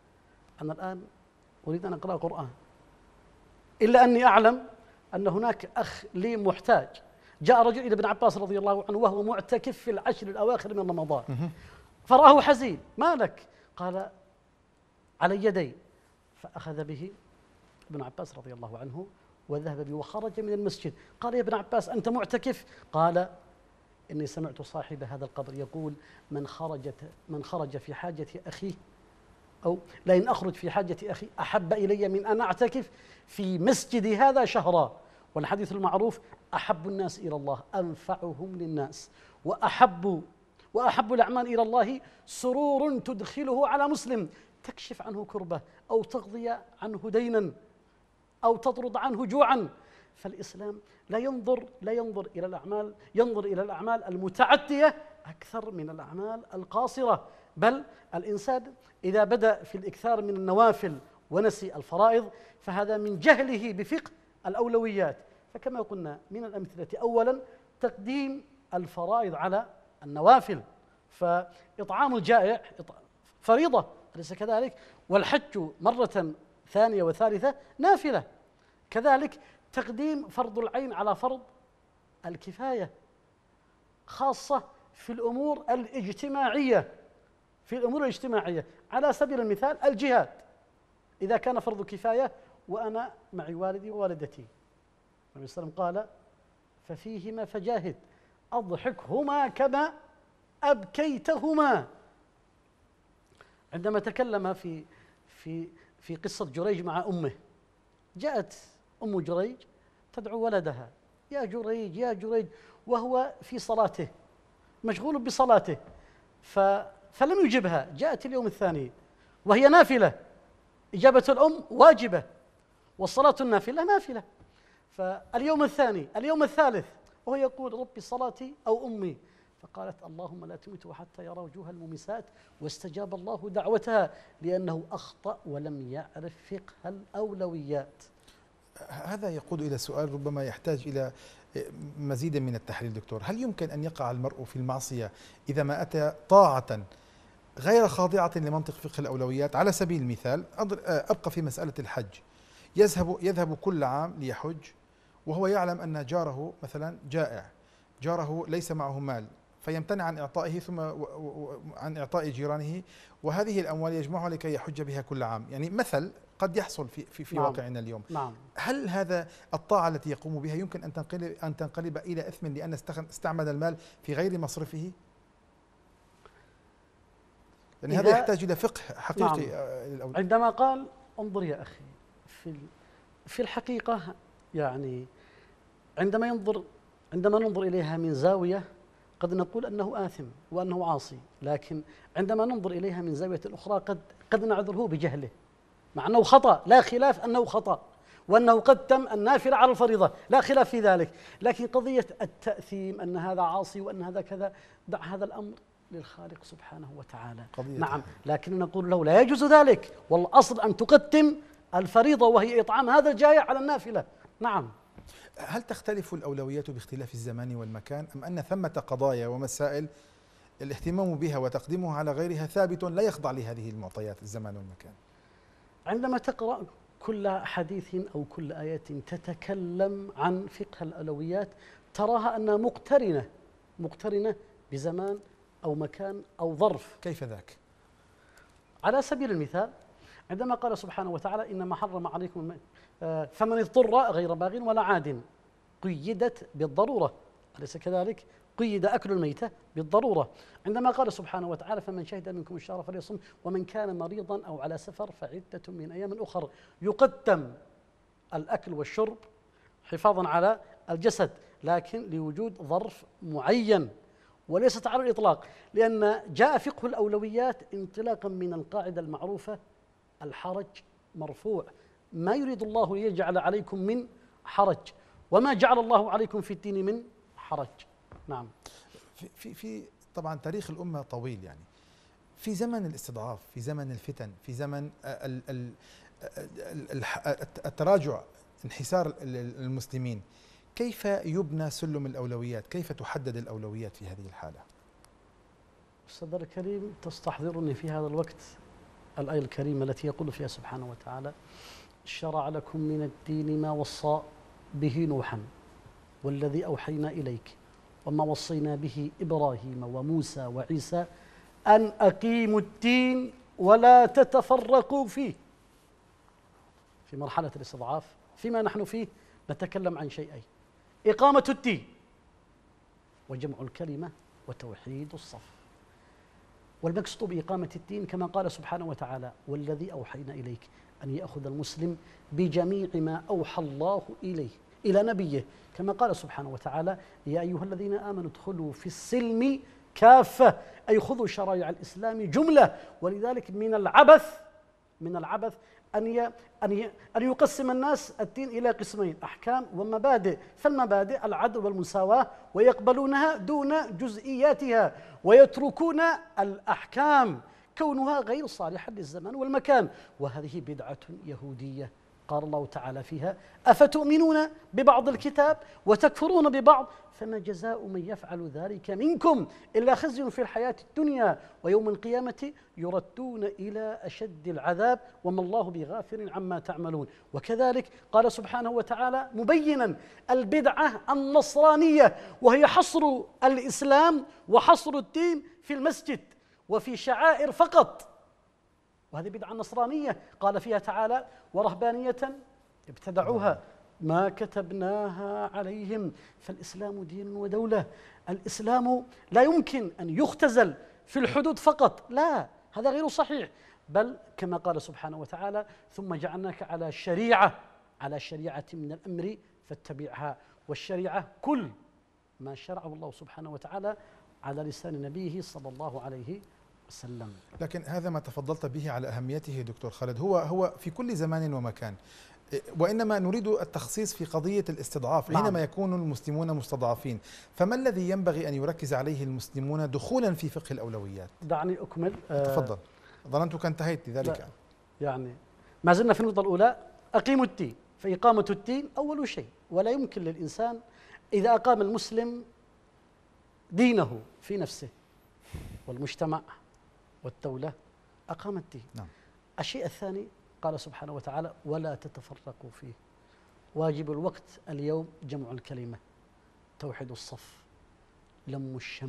أنا الآن أريد أن أقرأ قرآن، إلا أني أعلم أن هناك أخ لي محتاج. جاء رجل إلى ابن عباس رضي الله عنه وهو معتكف في العشر الأواخر من رمضان، فرآه حزين، ما لك؟ قال علي يدي، فأخذ به ابن عباس رضي الله عنه وذهب به وخرج من المسجد. قال يا ابن عباس أنت معتكف؟ قال إني سمعت صاحب هذا القبر يقول من خرجت من خرج في حاجة أخيه، أو لئن أخرج في حاجة أخي أحب إلي من أن أعتكف في مسجدي هذا شهرا. والحديث المعروف أحب الناس إلى الله أنفعهم للناس، وأحب وأحب الأعمال إلى الله سرور تدخله على مسلم تكشف عنه كربة أو تقضي عنه دينا أو تطرد عنه جوعا. فالإسلام لا ينظر لا ينظر إلى الأعمال، ينظر إلى الأعمال المتعدية أكثر من الأعمال القاصرة. بل الإنسان إذا بدأ في الإكثار من النوافل ونسي الفرائض فهذا من جهله بفقه الأولويات. فكما قلنا من الأمثلة أولا تقديم الفرائض على النوافل، فإطعام الجائع فريضة أليس كذلك؟ والحج مرة ثانية وثالثة نافلة. كذلك تقديم فرض العين على فرض الكفاية، خاصة في الأمور الاجتماعية في الأمور الاجتماعية على سبيل المثال الجهاد إذا كان فرض كفاية وأنا معي والدي ووالدتي، النبي صلى الله عليه وسلم قال ففيهما فجاهد أضحكهما كما أبكيتهما. عندما تكلم في في في قصة جريج مع أمه، جاءت أم جريج تدعو ولدها يا جريج يا جريج وهو في صلاته مشغول بصلاته، ف فلم يجبها. جاءت اليوم الثاني وهي نافلة، إجابة الأم واجبة والصلاة النافلة نافلة. فاليوم الثاني اليوم الثالث وهو يقول ربي صلاتي أو أمي، فقالت اللهم لا تمته حتى يرى وجوه المومسات، واستجاب الله دعوتها لأنه أخطأ ولم يعرف فقه الأولويات. هذا يقود إلى سؤال ربما يحتاج إلى مزيد من التحليل دكتور. هل يمكن أن يقع المرء في المعصية إذا ما أتى طاعة غير خاضعة لمنطق فقه الأولويات؟ على سبيل المثال أبقى في مسألة الحج، يذهب يذهب كل عام ليحج وهو يعلم أن جاره مثلا جائع، جاره ليس معه مال فيمتنع عن إعطائه ثم عن إعطاء جيرانه، وهذه الأموال يجمعها لكي يحج بها كل عام، يعني مثل قد يحصل في في, في نعم. واقعنا اليوم. نعم. هل هذا الطاعة التي يقوم بها يمكن أن تنقلب أن تنقلب إلى إثم لأن استعمل المال في غير مصرفه؟ يعني هذا يحتاج إلى فقه حقيقي. نعم. عندما قال انظر يا أخي في في الحقيقة، يعني عندما ينظر عندما ننظر إليها من زاوية قد نقول أنه آثم وأنه عاصي، لكن عندما ننظر إليها من زاوية أخرى قد قد نعذره بجهله، مع أنه خطأ لا خلاف أنه خطأ وأنه قدم النافلة على الفريضة لا خلاف في ذلك، لكن قضية التأثيم أن هذا عاصي وأن هذا كذا دع هذا الأمر للخالق سبحانه وتعالى. نعم، لكن نقول له لا يجوز ذلك، والأصل أن تقدم الفريضة وهي إطعام هذا الجائع على النافلة. نعم. هل تختلف الأولويات باختلاف الزمان والمكان، أم أن ثمة قضايا ومسائل الاهتمام بها وتقديمها على غيرها ثابت لا يخضع لهذه المعطيات الزمان والمكان؟ عندما تقرأ كل حديث أو كل آية تتكلم عن فقه الأولويات تراها أنها مقترنة مقترنة بزمان أو مكان أو ظرف. كيف ذاك؟ على سبيل المثال عندما قال سبحانه وتعالى إنما حرم عليكم فمن اضطر غير باغ ولا عاد، قيدت بالضرورة أليس كذلك؟ قيد أكل الميتة بالضرورة. عندما قال سبحانه وتعالى فمن شهد منكم الشهر فليصم ومن كان مريضا أو على سفر فعدة من أيام أخر، يقدم الأكل والشرب حفاظا على الجسد لكن لوجود ظرف معين وليست على الإطلاق، لأن جاء فقه الأولويات انطلاقا من القاعدة المعروفة الحرج مرفوع، ما يريد الله ليجعل عليكم من حرج وما جعل الله عليكم في الدين من حرج. نعم. في في في طبعا تاريخ الأمة طويل، يعني في زمن الاستضعاف، في زمن الفتن، في زمن ال ال ال التراجع، انحسار المسلمين، كيف يبنى سلم الأولويات؟ كيف تحدد الأولويات في هذه الحالة؟ أستاذ الكريم تستحضرني في هذا الوقت الآية الكريمة التي يقول فيها سبحانه وتعالى: شرع لكم من الدين ما وصى به نوحا والذي أوحينا إليك وما وصينا به إبراهيم وموسى وعيسى أن أقيموا الدين ولا تتفرقوا فيه. في مرحلة الاستضعاف فيما نحن فيه نتكلم عن شيئين: إقامة الدين وجمع الكلمة وتوحيد الصف. والمقصود بإقامة الدين كما قال سبحانه وتعالى: والذي أوحينا إليك، أن يأخذ المسلم بجميع ما أوحى الله إليه إلى نبيه، كما قال سبحانه وتعالى: يا أيها الذين آمنوا ادخلوا في السلم كافة، أي خذوا شرائع الإسلام جملة. ولذلك من العبث من العبث أن أن أن يقسم الناس الدين إلى قسمين: أحكام ومبادئ. فالمبادئ العدل والمساواة ويقبلونها دون جزئياتها، ويتركون الأحكام كونها غير صالحة للزمان والمكان، وهذه بدعة يهودية. قال الله تعالى فيها: أفتؤمنون ببعض الكتاب وتكفرون ببعض فما جزاء من يفعل ذلك منكم إلا خزي في الحياة الدنيا ويوم القيامة يردون إلى أشد العذاب وما الله بغافل عما تعملون. وكذلك قال سبحانه وتعالى مبينا البدعة النصرانية، وهي حصر الإسلام وحصر الدين في المسجد وفي شعائر فقط، وهذه بدعة نصرانية. قال فيها تعالى: ورهبانية ابتدعوها ما كتبناها عليهم. فالإسلام دين ودولة. الإسلام لا يمكن أن يختزل في الحدود فقط، لا، هذا غير صحيح، بل كما قال سبحانه وتعالى: ثم جعلناك على شريعة على شريعة من الأمر فاتبعها. والشريعة كل ما شرعه الله سبحانه وتعالى على لسان نبيه صلى الله عليه وسلم. لكن هذا ما تفضلت به على أهميته دكتور خالد هو هو في كل زمان ومكان، وإنما نريد التخصيص في قضية الاستضعاف. نعم. حينما يكون المسلمون مستضعفين، فما الذي ينبغي أن يركز عليه المسلمون دخولا في فقه الأولويات؟ دعني أكمل. تفضل. ظننتك انتهيت لذلك. لا. يعني ما زلنا في النقطة الأولى: أقيموا الدين. فإقامة الدين أول شيء، ولا يمكن للإنسان إذا أقام المسلم دينه في نفسه والمجتمع والدولة أقام الدين. نعم. الشيء الثاني قال سبحانه وتعالى: ولا تتفرقوا فيه. واجب الوقت اليوم جمع الكلمة، توحيد الصف، لم الشم.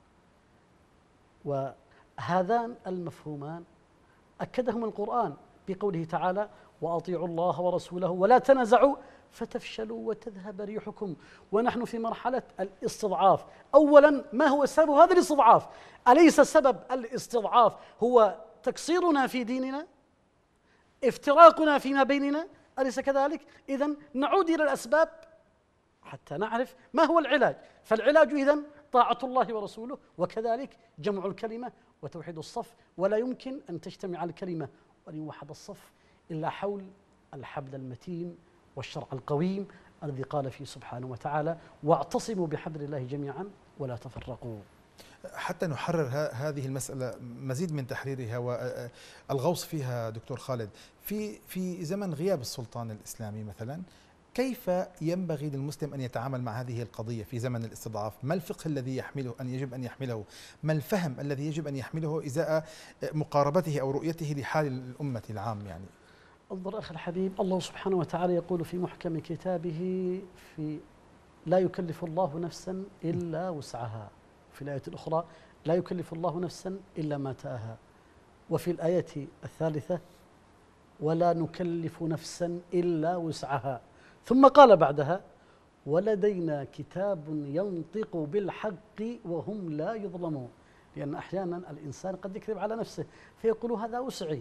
وهذان المفهومان أكدهم القرآن بقوله تعالى: وأطيعوا الله ورسوله ولا تنازعوا فتفشلوا وتذهب ريحكم. ونحن في مرحلة الاستضعاف. أولا، ما هو سبب هذا الاستضعاف؟ أليس سبب الاستضعاف هو تقصيرنا في ديننا؟ افتراقنا فيما بيننا؟ أليس كذلك؟ إذن نعود إلى الأسباب حتى نعرف ما هو العلاج. فالعلاج إذن طاعة الله ورسوله، وكذلك جمع الكلمة وتوحيد الصف. ولا يمكن أن تجتمع الكلمة وأن يوحد الصف إلا حول الحبل المتين والشرع القويم الذي قال فيه سبحانه وتعالى: واعتصموا بحبل الله جميعا ولا تفرقوا. حتى نحرر هذه المسألة مزيد من تحريرها والغوص فيها دكتور خالد، في في زمن غياب السلطان الإسلامي مثلا، كيف ينبغي للمسلم أن يتعامل مع هذه القضية في زمن الاستضعاف؟ ما الفقه الذي يحمله أن يجب أن يحمله؟ ما الفهم الذي يجب أن يحمله إزاء مقاربته أو رؤيته لحال الأمة العام؟ يعني انظر أخي الحبيب، الله سبحانه وتعالى يقول في محكم كتابه: في لا يكلف الله نفسا إلا وسعها. في الآية الأخرى: لا يكلف الله نفسا إلا ما آتاها. وفي الآية الثالثة: ولا نكلف نفسا إلا وسعها. ثم قال بعدها: ولدينا كتاب ينطق بالحق وهم لا يظلمون. لأن أحيانا الإنسان قد يكذب على نفسه فيقول هذا وسعي.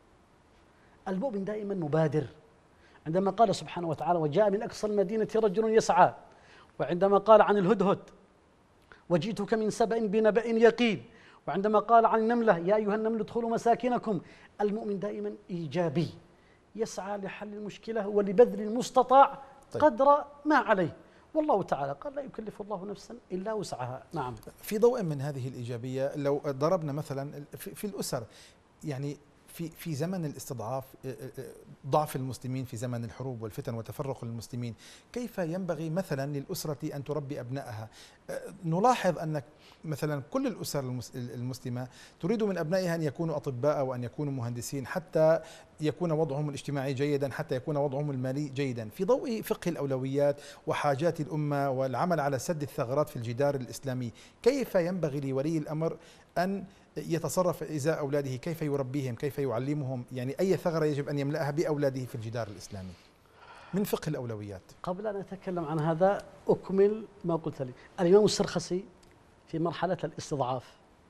المؤمن دائما مبادر. عندما قال سبحانه وتعالى: وجاء من أقصى المدينة رجل يسعى، وعندما قال عن الهدهد: وجئتك من سبأ بنبأ يقين، وعندما قال عن النملة: يا أيها النمل ادخلوا مساكنكم. المؤمن دائما إيجابي، يسعى لحل المشكلة ولبذل المستطاع قدر ما عليه. والله تعالى قال: لا يكلف الله نفسا إلا وسعها. نعم. في ضوء من هذه الإيجابية، لو ضربنا مثلا في الأسر، يعني في في زمن الاستضعاف، ضعف المسلمين في زمن الحروب والفتن وتفرق المسلمين، كيف ينبغي مثلا للأسرة أن تربي أبنائها؟ نلاحظ أن مثلا كل الأسر المسلمة تريد من أبنائها أن يكونوا أطباء وأن يكونوا مهندسين حتى يكون وضعهم الاجتماعي جيدا، حتى يكون وضعهم المالي جيدا. في ضوء فقه الأولويات وحاجات الأمة والعمل على سد الثغرات في الجدار الإسلامي، كيف ينبغي لولي الأمر أن يتصرف إزاء أولاده؟ كيف يربيهم؟ كيف يعلمهم؟ يعني أي ثغرة يجب أن يملأها بأولاده في الجدار الإسلامي من فقه الأولويات؟ قبل أن أتكلم عن هذا أكمل ما قلت لي. الإمام السرخسي في مرحلة الاستضعاف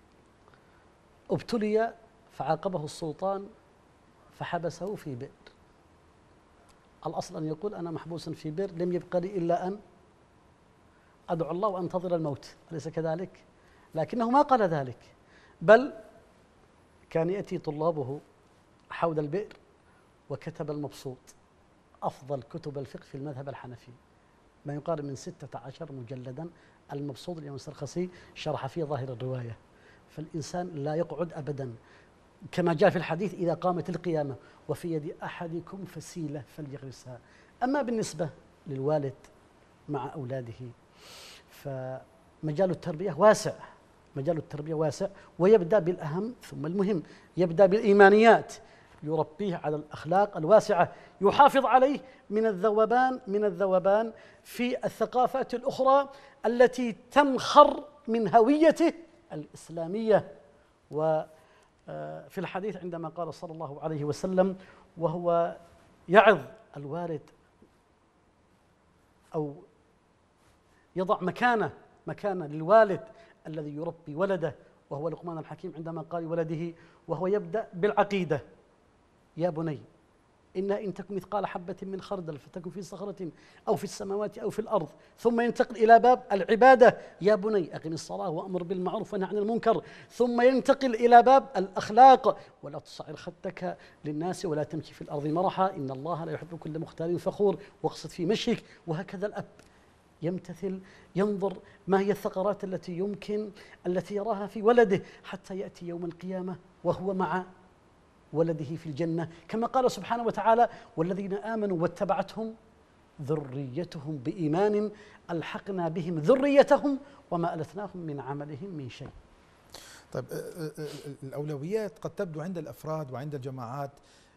ابتلي فعاقبه السلطان فحبسه في بئر. الأصل أن يقول أنا محبوس في بئر لم يبق لي إلا أن أدعو الله وأنتظر الموت، أليس كذلك؟ لكنه ما قال ذلك، بل كان يأتي طلابه حول البئر وكتب المبسوط أفضل كتب الفقه في المذهب الحنفي، ما يقارب من ستة عشر مجلدا. المبسوط الإمام السرخسي شرح فيه ظاهر الرواية. فالإنسان لا يقعد أبدا، كما جاء في الحديث إذا قامت القيامة وفي يد أحدكم فسيلة فليغرسها. أما بالنسبة للوالد مع أولاده فمجال التربية واسع، مجال التربية واسع، ويبدأ بالأهم ثم المهم. يبدأ بالإيمانيات، يربيه على الأخلاق الواسعة، يحافظ عليه من الذوبان من الذوبان في الثقافات الأخرى التي تنخر من هويته الإسلامية. وفي الحديث عندما قال صلى الله عليه وسلم وهو يعظ الوالد أو يضع مكانه مكانه للوالد الذي يربي ولده، وهو لقمان الحكيم عندما قال ولده وهو يبدأ بالعقيدة: يا بني إنها إن تكن مثقال حبة من خردل فتكن في صخرة أو في السماوات أو في الأرض، ثم ينتقل إلى باب العبادة: يا بني أقم الصلاة وأمر بالمعروف ونهى عن المنكر، ثم ينتقل إلى باب الأخلاق: ولا تصعر خدك للناس ولا تمشي في الأرض مرحا إن الله لا يحب كل مختال فخور واقصد في مشيك. وهكذا الأب يمتثل، ينظر ما هي الثغرات التي يمكن التي يراها في ولده حتى يأتي يوم القيامة وهو مع ولده في الجنة، كما قال سبحانه وتعالى: والذين آمنوا واتبعتهم ذريتهم بإيمان ألحقنا بهم ذريتهم وما ألتناهم من عملهم من شيء. طيب، الأولويات قد تبدو عند الأفراد وعند الجماعات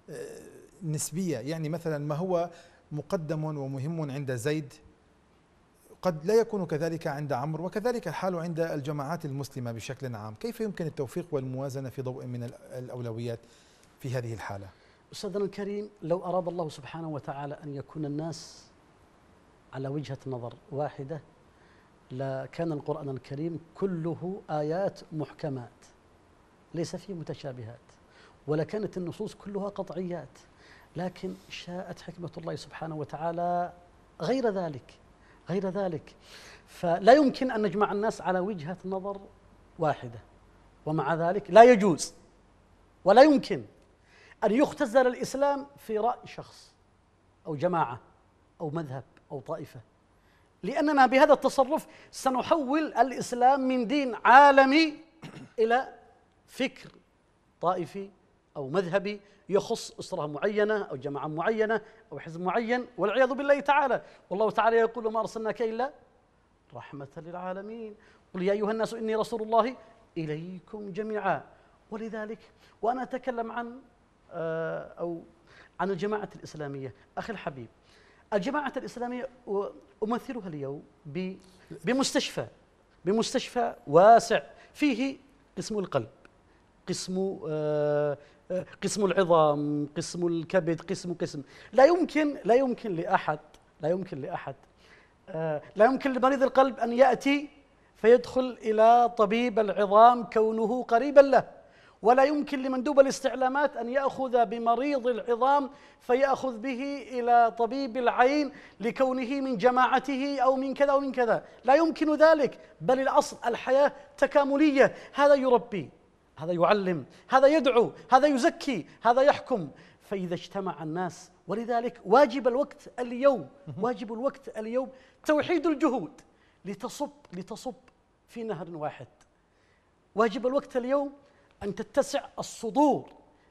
نسبية، يعني مثلا ما هو مقدم ومهم عند زيد قد لا يكون كذلك عند عمرو، وكذلك الحال عند الجماعات المسلمة بشكل عام. كيف يمكن التوفيق والموازنة في ضوء من الأولويات في هذه الحالة؟ أستاذنا الكريم، لو أراد الله سبحانه وتعالى أن يكون الناس على وجهة نظر واحدة لكان القرآن الكريم كله آيات محكمات ليس فيه متشابهات، ولكانت النصوص كلها قطعيات، لكن شاءت حكمة الله سبحانه وتعالى غير ذلك غير ذلك فلا يمكن أن نجمع الناس على وجهة نظر واحدة. ومع ذلك لا يجوز ولا يمكن أن يختزل الإسلام في رأي شخص أو جماعة أو مذهب أو طائفة، لأننا بهذا التصرف سنحول الإسلام من دين عالمي إلى فكر طائفي أو مذهبي يخص أسرة معينة أو جماعة معينة أو حزب معين، والعياذ بالله تعالى. والله تعالى يقول: ما أرسلناك إلا رحمة للعالمين، قل يا أيها الناس إني رسول الله إليكم جميعا. ولذلك وأنا أتكلم عن أو عن الجماعة الإسلامية، أخي الحبيب، الجماعة الإسلامية أمثلها اليوم بمستشفى بمستشفى واسع فيه قسم القلب، قسم قسم العظام، قسم الكبد، قسم قسم لا يمكن لا يمكن لأحد لا يمكن لأحد لا يمكن لمريض القلب أن يأتي فيدخل إلى طبيب العظام كونه قريبا له، ولا يمكن لمندوب الاستعلامات أن يأخذ بمريض العظام فيأخذ به إلى طبيب العين لكونه من جماعته أو من كذا ومن كذا، لا يمكن ذلك. بل الأصل الحياة تكاملية، هذا يربي، هذا يعلم، هذا يدعو، هذا يزكي، هذا يحكم. فإذا اجتمع الناس، ولذلك واجب الوقت اليوم واجب الوقت اليوم توحيد الجهود لتصب لتصب في نهر واحد. واجب الوقت اليوم أن تتسع الصدور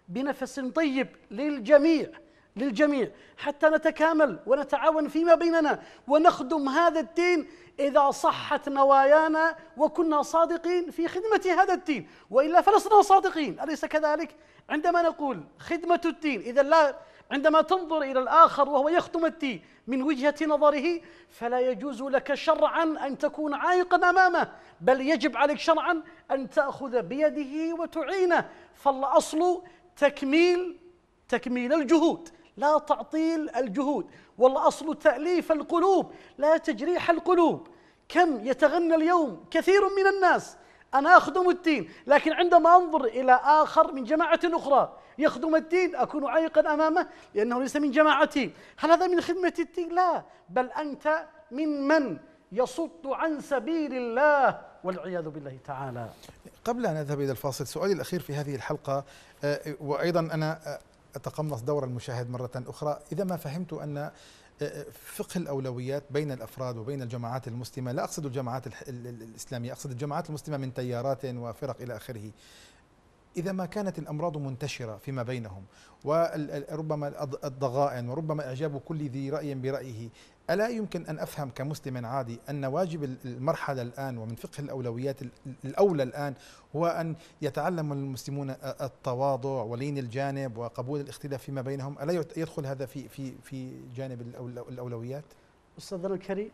بنفس طيب للجميع للجميع حتى نتكامل ونتعاون فيما بيننا ونخدم هذا الدين إذا صحت نوايانا وكنا صادقين في خدمة هذا الدين، وإلا فلسنا صادقين. أليس كذلك؟ عندما نقول خدمة الدين، إذا لا عندما تنظر إلى الآخر وهو يخدم الدين من وجهة نظره فلا يجوز لك شرعا أن تكون عائقا أمامه، بل يجب عليك شرعا أن تأخذ بيده وتعينه. فالأصل تكميل تكميل الجهود لا تعطيل الجهود، والأصل تأليف القلوب لا تجريح القلوب. كم يتغنى اليوم كثير من الناس أنا أخدم الدين، لكن عندما أنظر إلى آخر من جماعة أخرى يخدم الدين أكون عائقا أمامه لأنه ليس من جماعتي. هل هذا من خدمة الدين؟ لا، بل أنت من من يصد عن سبيل الله والعياذ بالله تعالى. قبل أن أذهب إلى الفاصل، سؤالي الأخير في هذه الحلقة، وأيضا أنا أتقمص دور المشاهد مرة أخرى، إذا ما فهمت أن فقه الأولويات بين الأفراد وبين الجماعات المسلمة، لا أقصد الجماعات الإسلامية، أقصد الجماعات المسلمة من تيارات وفرق إلى آخره، إذا ما كانت الأمراض منتشرة فيما بينهم وربما الضغائن وربما إعجاب كل ذي رأي برأيه، ألا يمكن أن أفهم كمسلم عادي أن واجب المرحلة الآن ومن فقه الأولويات الأولى الآن هو أن يتعلم المسلمون التواضع ولين الجانب وقبول الاختلاف فيما بينهم؟ ألا يدخل هذا في في في جانب الأولويات؟ أستاذنا الكريم،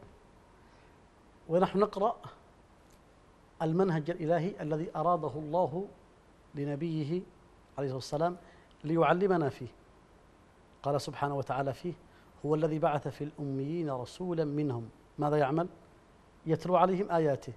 ونحن نقرأ المنهج الإلهي الذي أراده الله لنبيه عليه الصلاة والسلام ليعلمنا فيه. قال سبحانه وتعالى فيه: هو الذي بعث في الأميين رسولا منهم ماذا يعمل؟ يتلو عليهم آياته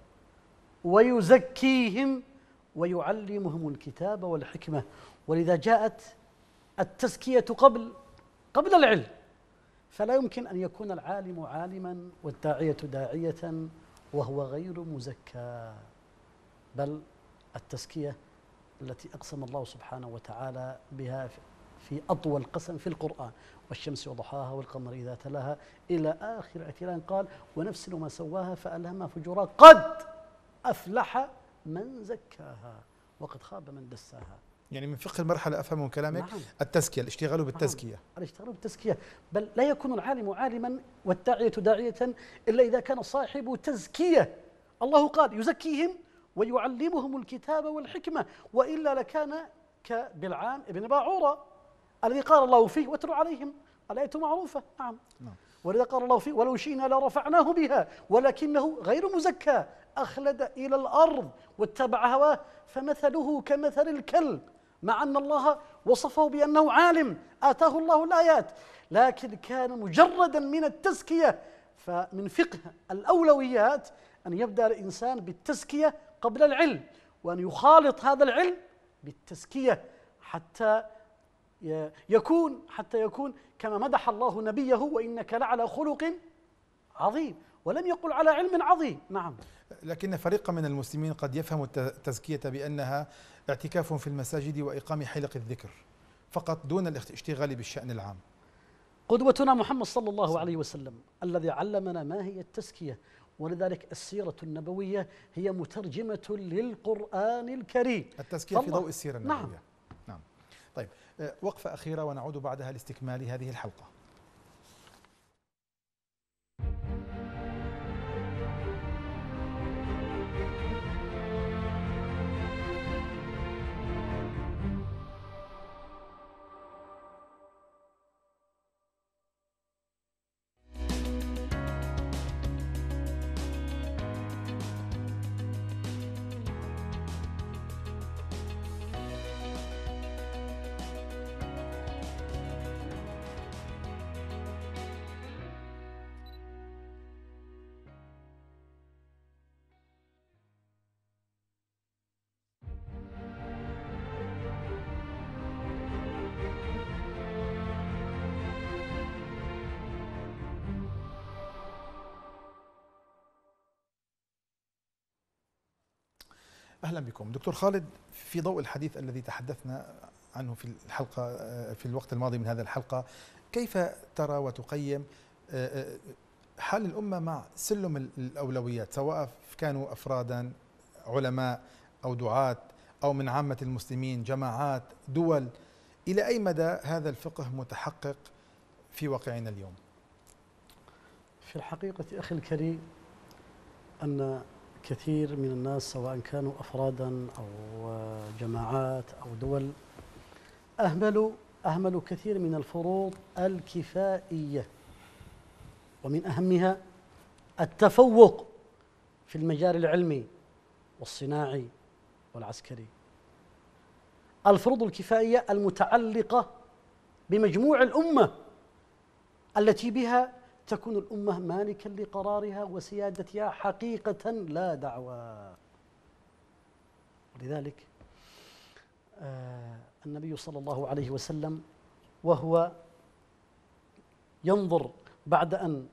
ويزكيهم ويعلمهم الكتاب والحكمة. ولذا جاءت التزكية قبل قبل العلم، فلا يمكن أن يكون العالم عالما والداعية داعية وهو غير مزكى، بل التزكية التي أقسم الله سبحانه وتعالى بها في أطول قسم في القرآن: والشمس وضحاها والقمر إذا تلاها، إلى آخر اعتلان قال: ونفس وما سواها فألهمها فجورها قد أفلح من زكاها وقد خاب من دساها. يعني من فقه المرحلة أفهم من كلامك نعم. التزكية، الاشتغال بالتزكية. نعم. الاشتغال بالتزكية، بل لا يكون العالم عالما والداعية داعية إلا إذا كان صاحب تزكية. الله قال: يزكيهم ويعلمهم الكتاب والحكمة، وإلا لكان كبلعام ابن باعورة الذي قال الله فيه: واتلو عليهم الآية معروفة. نعم. نعم. ولذا قال الله فيه: ولو شئنا لرفعناه بها ولكنه غير مزكى أخلد إلى الأرض واتبع هواه فمثله كمثل الكلب، مع أن الله وصفه بأنه عالم آتاه الله الآيات، لكن كان مجردا من التزكية. فمن فقه الأولويات أن يبدأ الإنسان بالتزكية قبل العلم، وأن يخالط هذا العلم بالتزكية حتى يكون حتى يكون كما مدح الله نبيه: وإنك لعلى خلق عظيم، ولم يقل على علم عظيم. نعم. لكن فريق من المسلمين قد يفهم التزكية بأنها اعتكاف في المساجد وإقام حلق الذكر فقط دون الاشتغال بالشأن العام. قدوتنا محمد صلى الله عليه وسلم الذي علمنا ما هي التزكية، ولذلك السيرة النبوية هي مترجمة للقرآن الكريم. التزكية في ضوء السيرة النبوية. نعم. نعم. طيب، وقفة أخيرة ونعود بعدها لاستكمال هذه الحلقة. أهلا بكم دكتور خالد. في ضوء الحديث الذي تحدثنا عنه في الحلقة في الوقت الماضي من هذه الحلقة، كيف ترى وتقيم حال الأمة مع سلم الأولويات، سواء كانوا أفرادا علماء أو دعاة أو من عامة المسلمين، جماعات، دول؟ إلى أي مدى هذا الفقه متحقق في واقعنا اليوم؟ في الحقيقة أخي الكريم أن كثير من الناس سواء كانوا أفرادا أو جماعات أو دول أهملوا أهملوا كثير من الفروض الكفائية، ومن أهمها التفوق في المجال العلمي والصناعي والعسكري. الفروض الكفائية المتعلقة بمجموع الأمة التي بها تكون الأمة مالكا لقرارها وسيادتها حقيقة لا دعوى. ولذلك آه النبي صلى الله عليه وسلم وهو ينظر بعد أن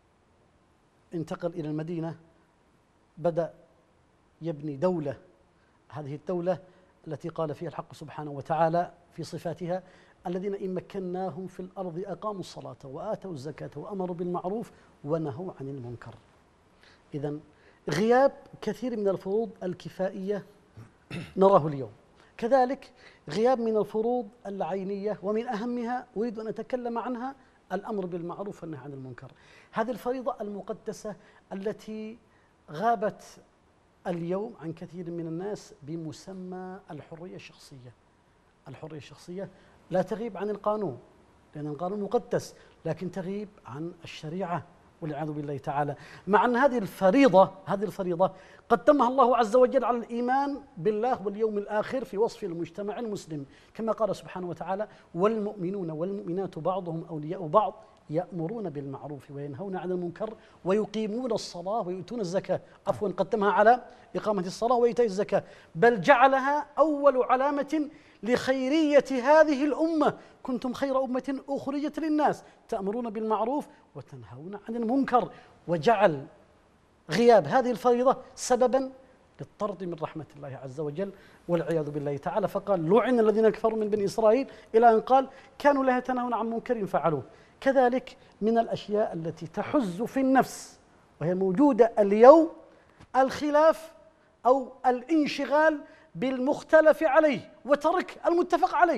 انتقل إلى المدينة بدأ يبني دولة، هذه الدولة التي قال فيها الحق سبحانه وتعالى في صفاتها: الذين إن مكناهم في الأرض أقاموا الصلاة وآتوا الزكاة وأمروا بالمعروف ونهوا عن المنكر. إذن غياب كثير من الفروض الكفائية نراه اليوم، كذلك غياب من الفروض العينية، ومن أهمها أريد أن أتكلم عنها الأمر بالمعروف والنهي عن المنكر. هذه الفريضة المقدسة التي غابت اليوم عن كثير من الناس بمسمى الحرية الشخصية. الحرية الشخصية لا تغيب عن القانون، لأن القانون مقدس، لكن تغيب عن الشريعة والعياذ بالله تعالى. مع أن هذه الفريضة هذه الفريضة قدمها الله عز وجل على الإيمان بالله واليوم الآخر في وصف المجتمع المسلم، كما قال سبحانه وتعالى: والمؤمنون والمؤمنات بعضهم أولياء بعض يأمرون بالمعروف وينهون عن المنكر ويقيمون الصلاة ويؤتون الزكاة. عفوا، قدمها على إقامة الصلاة وإيتاء الزكاة، بل جعلها أول علامة لخيرية هذه الأمة: كنتم خير أمة أخرجت للناس تأمرون بالمعروف وتنهون عن المنكر. وجعل غياب هذه الفريضة سببا للطرد من رحمة الله عز وجل والعياذ بالله تعالى، فقال: لعن الذين كفروا من بني إسرائيل، إلى أن قال: كانوا لا يتناهون عن منكر فعلوه. كذلك من الأشياء التي تحز في النفس وهي موجودة اليوم الخلاف أو الانشغال بالمختلف عليه وترك المتفق عليه.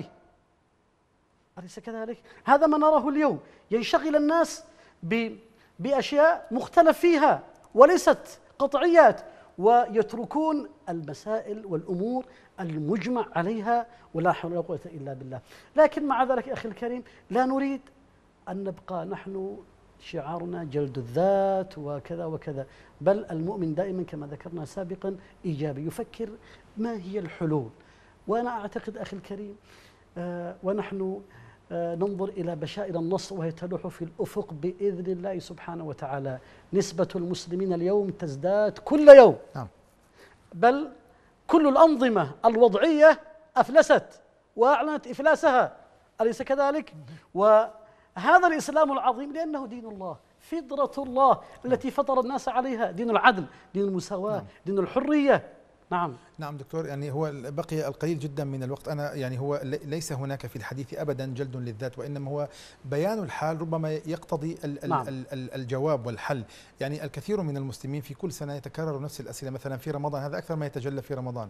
أليس كذلك؟ هذا ما نراه اليوم، ينشغل الناس بأشياء مختلف فيها وليست قطعيات، ويتركون المسائل والأمور المجمع عليها، ولا حول ولا قوة إلا بالله. لكن مع ذلك أخي الكريم لا نريد أن نبقى نحن شعارنا جلد الذات وكذا وكذا، بل المؤمن دائما كما ذكرنا سابقا إيجابي، يفكر ما هي الحلول. وأنا أعتقد أخي الكريم آه ونحن آه ننظر إلى بشائر النصر وهي تلوح في الأفق بإذن الله سبحانه وتعالى. نسبة المسلمين اليوم تزداد كل يوم، بل كل الأنظمة الوضعية أفلست وأعلنت إفلاسها، أليس كذلك؟ وهذا الإسلام العظيم لأنه دين الله، فطرة الله التي فطر الناس عليها، دين العدل، دين المساواة، دين الحرية. نعم نعم دكتور، يعني هو بقي القليل جدا من الوقت. أنا يعني هو ليس هناك في الحديث أبدا جلد للذات، وإنما هو بيان الحال ربما يقتضي ال نعم. ال ال الجواب والحل. يعني الكثير من المسلمين في كل سنة يتكرر نفس الأسئلة، مثلا في رمضان، هذا أكثر ما يتجلى في رمضان: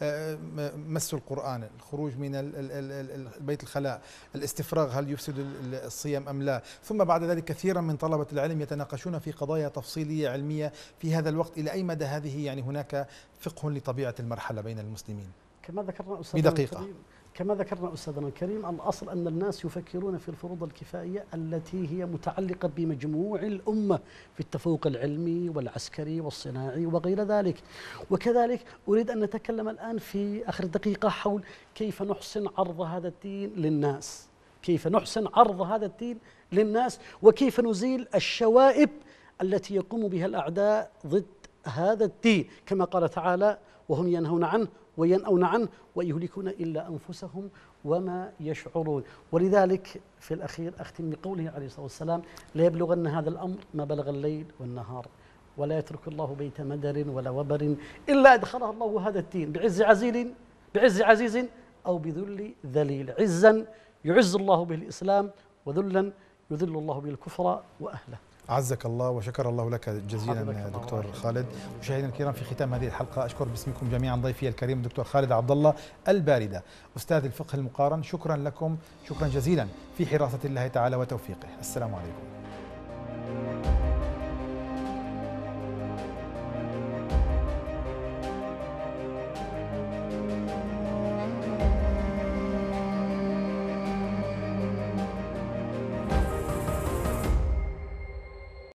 مس القرآن، الخروج من البيت الخلاء، الاستفراغ، هل يفسد الصيام أم لا؟ ثم بعد ذلك كثيرا من طلبة العلم يتناقشون في قضايا تفصيلية علمية في هذا الوقت. إلى أي مدى هذه يعني هناك فقه لطبيعة المرحلة بين المسلمين؟ كما ذكرنا أستاذنا الكريم كما ذكرنا أستاذنا الكريم الأصل أن الناس يفكرون في الفروض الكفائية التي هي متعلقة بمجموع الأمة في التفوق العلمي والعسكري والصناعي وغير ذلك. وكذلك أريد أن نتكلم الآن في آخر دقيقة حول كيف نحسن عرض هذا الدين للناس، كيف نحسن عرض هذا الدين للناس، وكيف نزيل الشوائب التي يقوم بها الأعداء ضد هذا الدين، كما قال تعالى: وهم ينهون عنه وينأون عنه ويهلكون إلا أنفسهم وما يشعرون. ولذلك في الأخير أختم بقوله عليه الصلاة والسلام: لا يبلغن هذا الأمر ما بلغ الليل والنهار، ولا يترك الله بيت مدر ولا وبر إلا أدخله الله هذا الدين بعز عزيز بعز عزيز أو بذل ذليل. عزا يعز الله به الإسلام، وذلا يذل الله به الكفر وأهله. عزك الله وشكر الله لك جزيلا دكتور خالد. مشاهدينا الكرام، في ختام هذه الحلقة أشكر باسمكم جميعا ضيفي الكريم دكتور خالد عبد الله الباردة، أستاذ الفقه المقارن. شكرا لكم، شكرا جزيلا في حراسة الله تعالى وتوفيقه. السلام عليكم.